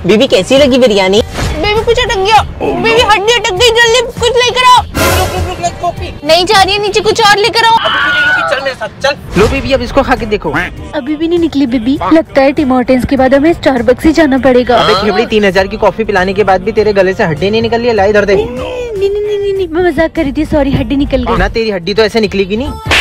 बीबी कैसी लगी बिरयानी? बेबी कुछ अटक गया, बेबी हड्डी अटक गई, जल्दी कुछ लेकर आओ। नहीं जा रही है नीचे, कुछ और लेकर आओ। चल मेरे साथ चल। लो बीबी अब इसको खा के देखो। अभी भी नहीं निकली बेबी, लगता है टिम हॉर्टन्स के बाद हमें स्टारबक्स ही जाना पड़ेगा। अबे खेबड़ी 3000 की कॉफी पिलाने के बाद भी तेरे गले से हड्डी नहीं निकल रही है, ला इधर दे। नहीं, मैं मजाक कर रही थी, सॉरी, हड्डी निकल गई। ना तेरी हड्डी तो ऐसे निकलेगी नहीं।